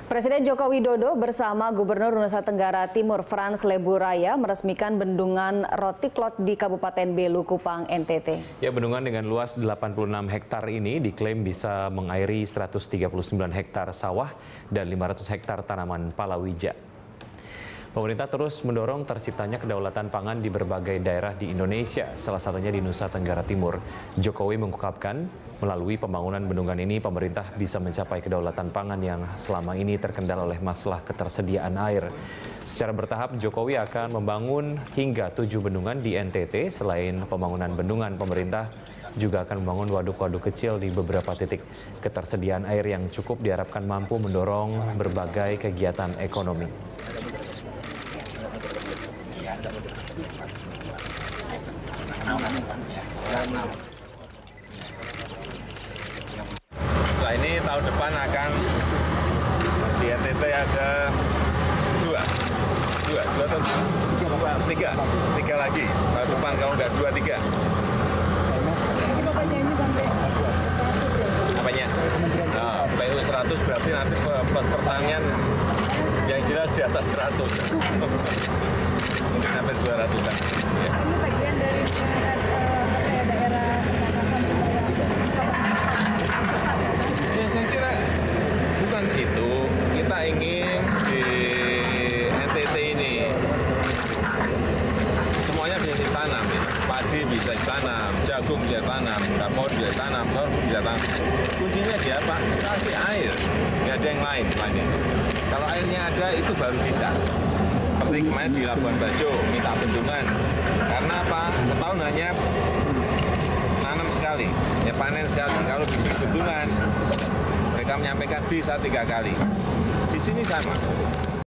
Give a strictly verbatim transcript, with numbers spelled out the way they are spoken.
Presiden Joko Widodo bersama Gubernur Nusa Tenggara Timur Frans Leburaya meresmikan bendungan Rotiklot di Kabupaten Belu Kupang, N T T. Ya, bendungan dengan luas delapan puluh enam hektar ini diklaim bisa mengairi seratus tiga puluh sembilan hektar sawah dan lima ratus hektar tanaman palawija. Pemerintah terus mendorong terciptanya kedaulatan pangan di berbagai daerah di Indonesia, salah satunya di Nusa Tenggara Timur. Jokowi mengungkapkan, melalui pembangunan bendungan ini pemerintah bisa mencapai kedaulatan pangan yang selama ini terkendala oleh masalah ketersediaan air. Secara bertahap, Jokowi akan membangun hingga tujuh bendungan di N T T. Selain pembangunan bendungan, pemerintah juga akan membangun waduk-waduk kecil di beberapa titik. Ketersediaan air yang cukup diharapkan mampu mendorong berbagai kegiatan ekonomi. Setelah ini tahun depan akan di N T T ada dua, dua, dua atau dua, tiga, tiga lagi tahun depan kalau nggak dua tiga. Apanya? Nah, P U seratus berarti nanti plus pertanian yang jelas di atas seratus. Mungkin hampir dua ratusan. Ya. Ini bagian dari daerah Ya, saya kira bukan itu. Kita ingin di N T T ini semuanya bisa ditanam. Padi bisa ditanam, jagung bisa ditanam, kapur bisa ditanam, sorghum bisa ditanam. Kuncinya di apa? Sekali air. Nggak ada yang lain selain itu. Kalau airnya ada, itu baru bisa. Seperti kemarin di Labuan Bajo, minta bendungan. Karena apa? Setahun hanya nanam sekali, ya panen sekali. Kalau di bendungan, mereka menyampaikan bisa tiga kali. Di sini sama.